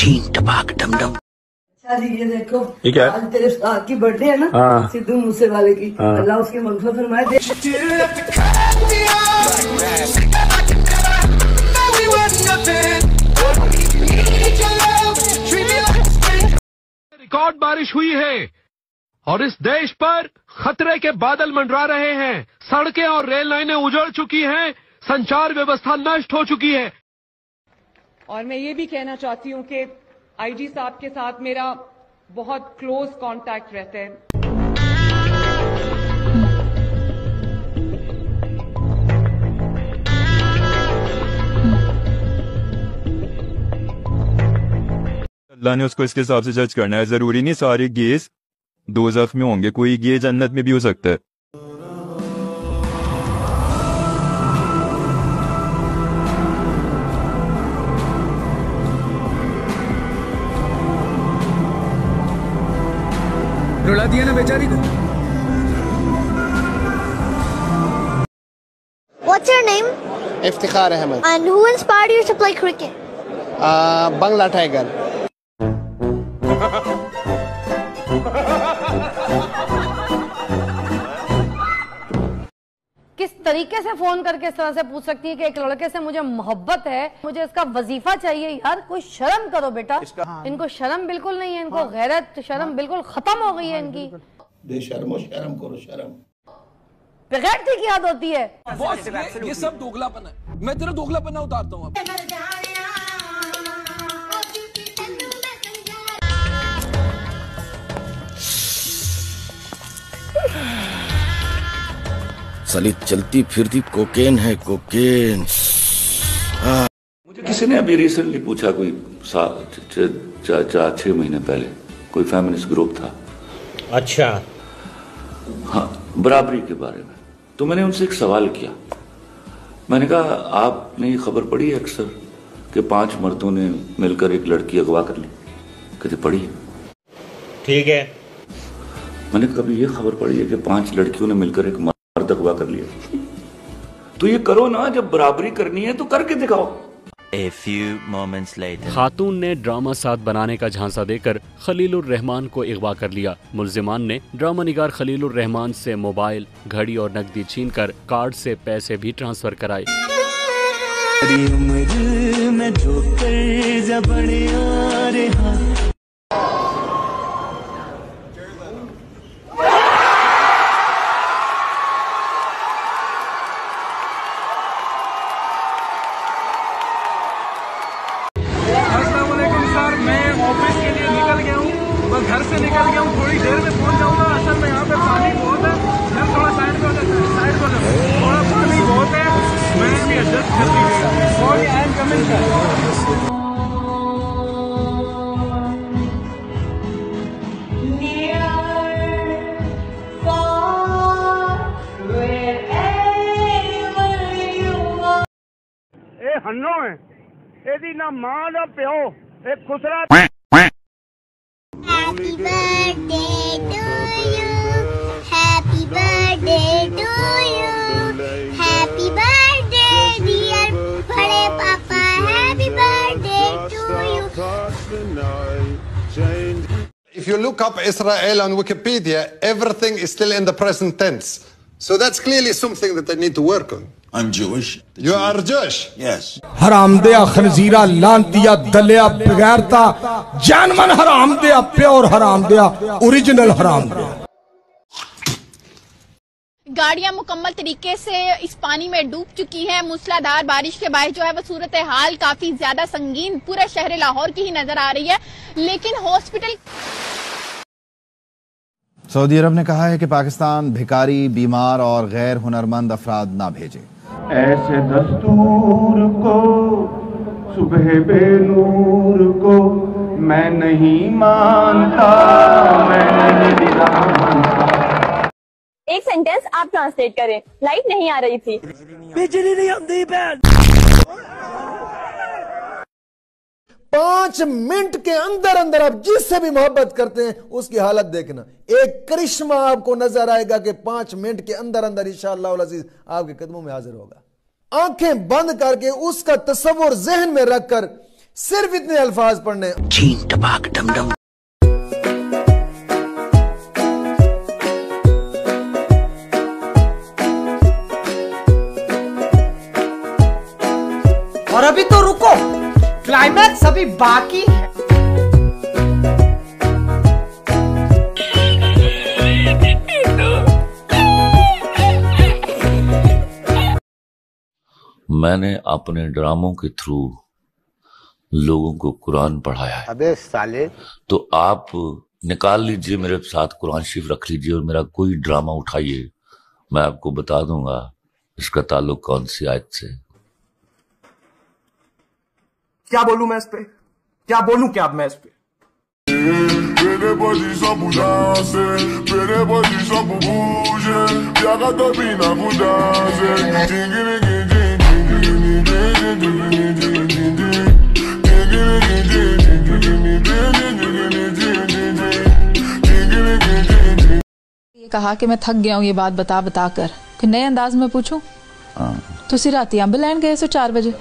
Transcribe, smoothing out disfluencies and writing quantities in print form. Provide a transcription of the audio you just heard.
छीन टपाक डम डम। अच्छा जी, ये देखो, ठीक है, आज तेरे उस्ताद की बर्थडे है ना, हाँ। सिद्धू मूसेवाले की। हाँ। अल्लाह उसकी मग़फ़िरत फरमाए। रिकॉर्ड बारिश हुई है और इस देश पर खतरे के बादल मंडरा रहे हैं। सड़कें और रेल लाइनें उजड़ चुकी हैं, संचार व्यवस्था नष्ट हो चुकी है। और मैं ये भी कहना चाहती हूं कि आईजी साहब के साथ मेरा बहुत क्लोज कांटेक्ट रहता है। अल्लाह ने उसको इसके हिसाब से जज करना है। जरूरी नहीं सारे गेस दोज़ख में होंगे, कोई गे जन्नत में भी हो सकता है। रुला दिया ना बेचारी को। What's your name? Iftikhar Ahmed. And who inspired you to play cricket? Bangla Tiger. किस तरीके से फोन करके इस तरह से पूछ सकती है कि एक लड़के से मुझे मोहब्बत है, मुझे इसका वजीफा चाहिए। यार कोई शर्म करो बेटा। इनको शर्म बिल्कुल नहीं है, इनको गैरत शर्म बिल्कुल खत्म हो गई है इनकी। बेशर्मो शर्म करो शर्म। बेगैरती की याद होती है। ये सब दोगलापन है। मैं तेरा दोगलापन उतारता हूँ। साली चलती फिरती कोकेन है, कोकेन। मुझे किसी ने अभी रिसेंटली पूछा, कोई 4-6 महीने पहले, कोई फेमिनिस्ट ग्रुप था, अच्छा, हाँ, बराबरी के बारे में। तो मैंने उनसे एक सवाल किया। मैंने कहा, आपने ये खबर पढ़ी है अक्सर कि 5 मर्दों ने मिलकर एक लड़की अगवा कर ली? कहते पढ़ी है। ठीक है। मैंने कभी ये खबर पढ़ी है कि 5 लड़कियों ने मिलकर एक मर्द अगवा कर लिया? तो ये करो ना, जब बराबरी करनी है तो करके दिखाओ। A few moments later. खातून ने ड्रामा साथ बनाने का झांसा देकर खलीलुर रहमान को अगवा कर लिया। मुल्जिमान ने ड्रामा निगार खलीलुर रहमान से मोबाइल, घड़ी और नकदी छीनकर कार्ड से पैसे भी ट्रांसफर कराए। घर से निकल गया हूँ, थोड़ी देर में पहुंच जाऊंगा। असल में यहाँ पे पानी बहुत है, मैं थोड़ा साइड पे हो जाता, साइड हो जाता, थोड़ा पानी बहुत है, मैंने भी एडजस्ट कर ली। और आई एम कमिंग ए हन्नो है एदी ना मां ना प्यो, एक खुसरा। Happy birthday to you. Happy birthday to you. Happy birthday dear बड़े पापा. Happy birthday to you. If you look up Israel on Wikipedia, everything is still in the present tense. So that's clearly something that they need to work on. I'm Jewish. You are Jewish? Yes. हरामदिया खनजीरा लांतिया दलिया बगैरता जानमन हरामदिया pure हरामदिया original हरामदिया। गाड़ियां मुकम्मल तरीके से इस पानी में डूब चुकी हैं। मूसलाधार बारिश के बाद जो है वो सूरत हाल काफी ज्यादा संगीन पूरे शहर लाहौर की ही नजर आ रही है। लेकिन हॉस्पिटल सऊदी अरब ने कहा है कि पाकिस्तान भिखारी, बीमार और गैर हुनरमंद अफराद ना भेजे। ऐसे दस्तूर को सुबह बेनूर को मैं नहीं मानता, मैं नहीं मानता। एक सेंटेंस आप ट्रांसलेट करें। लाइट नहीं आ रही थी, बिजली नहीं आती बहन। 5 मिनट के अंदर अंदर आप जिससे भी मोहब्बत करते हैं उसकी हालत देखना, एक करिश्मा आपको नजर आएगा कि 5 मिनट के अंदर अंदर इंशाअल्लाह उल अजीज आपके कदमों में हाजिर होगा। आंखें बंद करके उसका तस्वुर जहन में रखकर सिर्फ इतने अल्फाज पढ़ने। चीन टपाक डमडम। और अभी तो रुको, क्लाइमैक्स अभी बाकी है। मैंने अपने ड्रामों के थ्रू लोगों को कुरान पढ़ाया है। अबे साले। तो आप निकाल लीजिए, मेरे साथ कुरान शरीफ रख लीजिए और मेरा कोई ड्रामा उठाइए, मैं आपको बता दूंगा इसका ताल्लुक कौन सी आयत से। क्या बोलूं मैं इस पे, क्या बोलूं क्या अब मैं इस पे। ये कहा कि मैं थक गया हूँ ये बात बता बता कर, कि नए अंदाज में पूछूं। तुसी राती अंब लैन गए सो 4 बजे।